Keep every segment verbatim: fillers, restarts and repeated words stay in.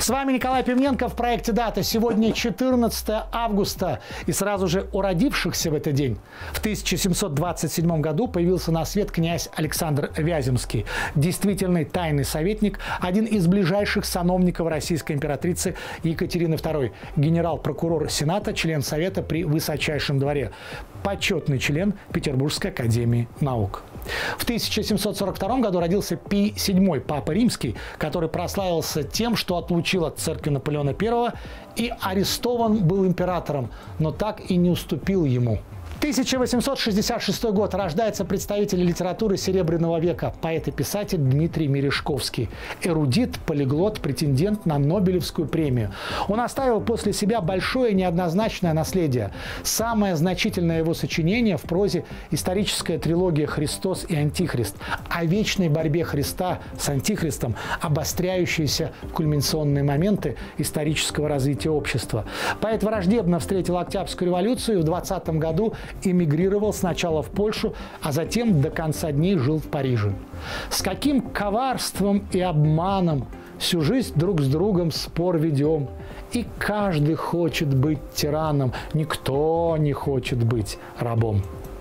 С вами Николай Пивненко в проекте «Дата». Сегодня четырнадцатое августа. И сразу же у родившихся в этот день. В тысяча семьсот двадцать седьмом году появился на свет князь Александр Вяземский. Действительный тайный советник, один из ближайших сановников российской императрицы Екатерины второй. Генерал-прокурор Сената, член Совета при высочайшем дворе. Почетный член Петербургской академии наук. В тысяча семьсот сорок втором году родился Пий седьмой, папа римский, который прославился тем, что отлучил от церкви Наполеона первого и арестован был императором, но так и не уступил ему. тысяча восемьсот шестьдесят шестой год. Рождается представитель литературы Серебряного века, поэт и писатель Дмитрий Мережковский. Эрудит, полиглот, претендент на Нобелевскую премию. Он оставил после себя большое неоднозначное наследие. Самое значительное его сочинение в прозе – историческая трилогия «Христос и Антихрист» о вечной борьбе Христа с Антихристом, обостряющиеся кульминационные моменты исторического развития общества. Поэт враждебно встретил Октябрьскую революцию и в двадцатом году эмигрировал сначала в Польшу, а затем до конца дней жил в Париже. С каким коварством и обманом всю жизнь друг с другом спор ведем. И каждый хочет быть тираном, никто не хочет быть рабом.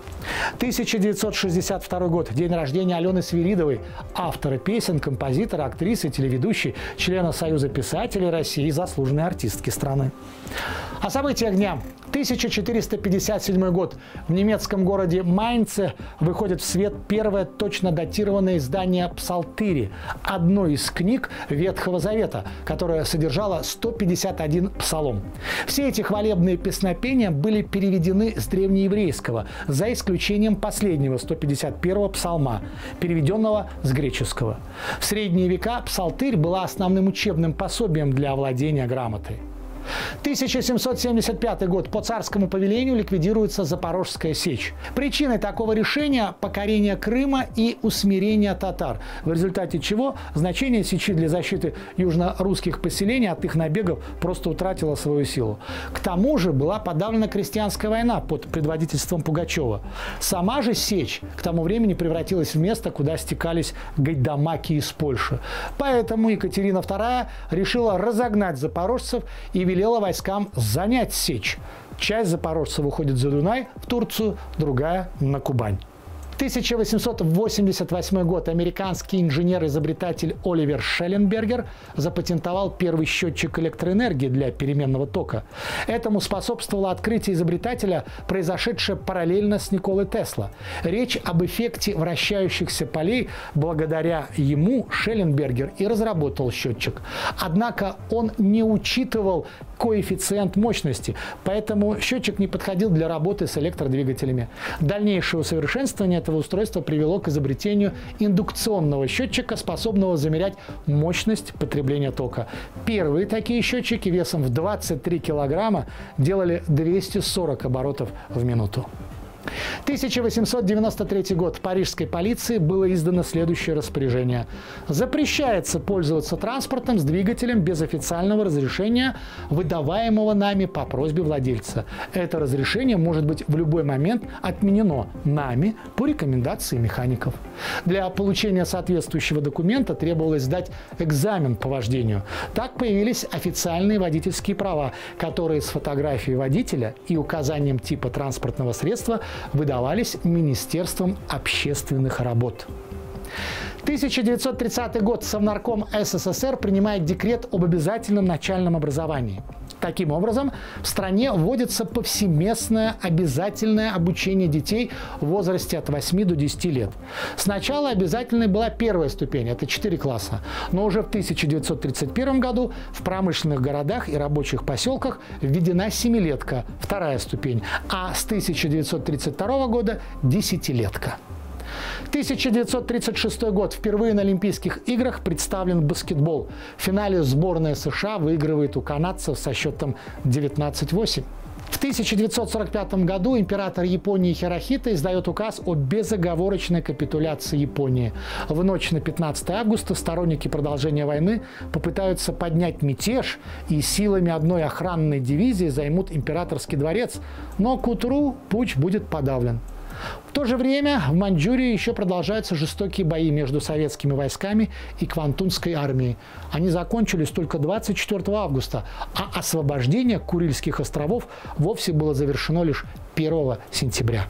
тысяча девятьсот шестьдесят второй год. День рождения Алены Свиридовой, автора песен, композитора, актрисы, телеведущей, члена Союза писателей России и заслуженной артистки страны. О событиях дня. тысяча четыреста пятьдесят седьмой год. В немецком городе Майнце выходит в свет первое точно датированное издание «Псалтыри», одной из книг Ветхого Завета, которая содержала сто пятьдесят один псалом. Все эти хвалебные песнопения были переведены с древнееврейского, за исключением последнего, сто пятьдесят первого псалма, переведенного с греческого. В средние века «Псалтырь» была основным учебным пособием для овладения грамотой. тысяча семьсот семьдесят пятый год. По царскому повелению ликвидируется Запорожская сечь. Причиной такого решения – покорение Крыма и усмирение татар, в результате чего значение сечи для защиты южно-русских поселений от их набегов просто утратило свою силу. К тому же была подавлена крестьянская война под предводительством Пугачева. Сама же сечь к тому времени превратилась в место, куда стекались гайдамаки из Польши. Поэтому Екатерина вторая решила разогнать запорожцев и велела войскам занять сечь. Часть запорожцев уходит за Дунай в Турцию, другая на Кубань. тысяча восемьсот восемьдесят восьмой год. Американский инженер-изобретатель Оливер Шелленбергер запатентовал первый счетчик электроэнергии для переменного тока. Этому способствовало открытие изобретателя, произошедшее параллельно с Николой Тесло. Речь об эффекте вращающихся полей. Благодаря ему Шелленбергер и разработал счетчик. Однако он не учитывал коэффициент мощности, поэтому счетчик не подходил для работы с электродвигателями. Дальнейшее усовершенствование этого устройства привело к изобретению индукционного счетчика, способного замерять мощность потребления тока. Первые такие счетчики весом в двадцать три килограмма делали двести сорок оборотов в минуту. тысяча восемьсот девяносто третий год. Парижской полиции было издано следующее распоряжение. Запрещается пользоваться транспортом с двигателем без официального разрешения, выдаваемого нами по просьбе владельца. Это разрешение может быть в любой момент отменено нами по рекомендации механиков. Для получения соответствующего документа требовалось сдать экзамен по вождению. Так появились официальные водительские права, которые с фотографией водителя и указанием типа транспортного средства выдавались Министерством общественных работ. тысяча девятьсот тридцатый год. Совнарком СССР принимает декрет об обязательном начальном образовании. Таким образом, в стране вводится повсеместное обязательное обучение детей в возрасте от восьми до десяти лет. Сначала обязательной была первая ступень, это четыре класса. Но уже в тысяча девятьсот тридцать первом году в промышленных городах и рабочих поселках введена семилетка, вторая ступень, а с тысяча девятьсот тридцать второго года десятилетка. тысяча девятьсот тридцать шестой год. Впервые на Олимпийских играх представлен баскетбол. В финале сборная США выигрывает у канадцев со счетом девятнадцать восемь. В тысяча девятьсот сорок пятом году император Японии Хирохита издает указ о безоговорочной капитуляции Японии. В ночь на пятнадцатое августа сторонники продолжения войны попытаются поднять мятеж и силами одной охранной дивизии займут императорский дворец, но к утру путч будет подавлен. В то же время в Маньчжурии еще продолжаются жестокие бои между советскими войсками и Квантунской армией. Они закончились только двадцать четвёртого августа, а освобождение Курильских островов вовсе было завершено лишь первого сентября.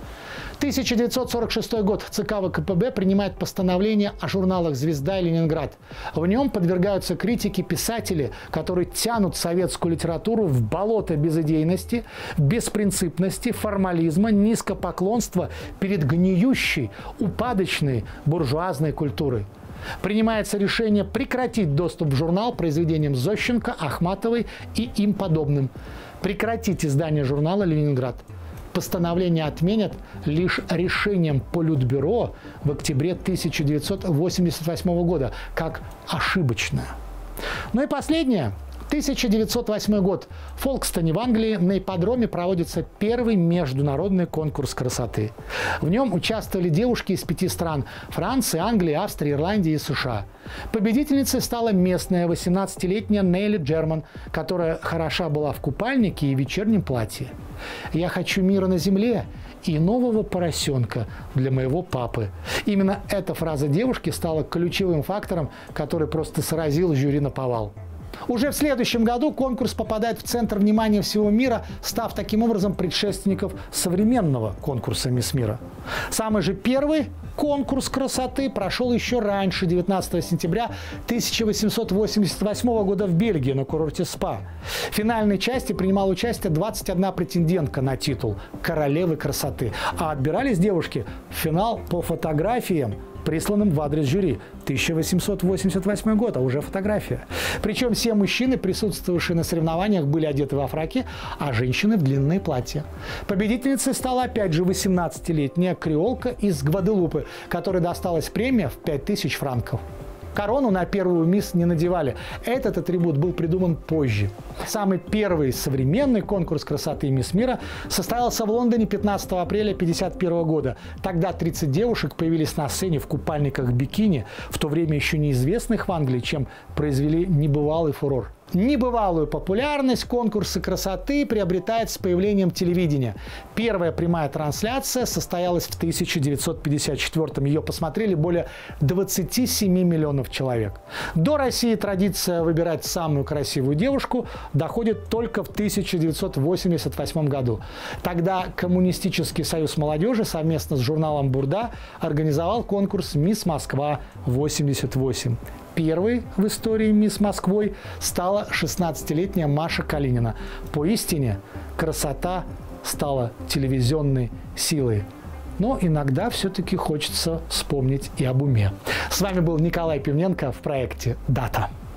тысяча девятьсот сорок шестой год. ЦК ВКПБ принимает постановление о журналах «Звезда» и «Ленинград». В нем подвергаются критике писатели, которые тянут советскую литературу в болото безыдейности, беспринципности, формализма, низкопоклонства перед гниющей, упадочной буржуазной культурой. Принимается решение прекратить доступ в журнал произведениям Зощенко, Ахматовой и им подобным. Прекратить издание журнала «Ленинград». Постановление отменят лишь решением Политбюро в октябре тысяча девятьсот восемьдесят восьмого года, как ошибочное. Ну и последнее. тысяча девятьсот восьмой год. В Фолкстоне в Англии на ипподроме проводится первый международный конкурс красоты. В нем участвовали девушки из пяти стран – Франции, Англии, Австрии, Ирландии и США. Победительницей стала местная восемнадцатилетняя Нелли Джерман, которая хороша была в купальнике и вечернем платье. «Я хочу мира на земле и нового поросенка для моего папы». Именно эта фраза девушки стала ключевым фактором, который просто сразил жюри наповал. Уже в следующем году конкурс попадает в центр внимания всего мира, став таким образом предшественником современного конкурса «Мисс Мира». Самый же первый конкурс красоты прошел еще раньше, девятнадцатого сентября тысяча восемьсот восемьдесят восьмого года в Бельгии на курорте СПА. В финальной части принимала участие двадцать одна претендентка на титул королевы красоты, а отбирались девушки в финал по фотографиям, присланным в адрес жюри. тысяча восемьсот восемьдесят восьмой год, а уже фотография. Причем все мужчины, присутствовавшие на соревнованиях, были одеты во фраки, а женщины в длинные платья. Победительницей стала опять же восемнадцатилетняя креолка из Гваделупы, которой досталась премия в пять тысяч франков. Корону на первую мисс не надевали. Этот атрибут был придуман позже. Самый первый современный конкурс красоты «Мисс Мира» состоялся в Лондоне пятнадцатого апреля тысяча девятьсот пятьдесят первого года. Тогда тридцать девушек появились на сцене в купальниках бикини, в то время еще неизвестных в Англии, чем произвели небывалый фурор. Небывалую популярность конкурса красоты приобретает с появлением телевидения. Первая прямая трансляция состоялась в тысяча девятьсот пятьдесят четвёртом. Ее посмотрели более двадцати семи миллионов человек. До России традиция выбирать самую красивую девушку доходит только в тысяча девятьсот восемьдесят восьмом году. Тогда Коммунистический союз молодежи совместно с журналом «Бурда» организовал конкурс «Мисс Москва восемьдесят восемь». Первой в истории «Мисс Москвой» стала шестнадцатилетняя Маша Калинина. Поистине, красота стала телевизионной силой. Но иногда все-таки хочется вспомнить и об уме. С вами был Николай Пивненко в проекте «Дата».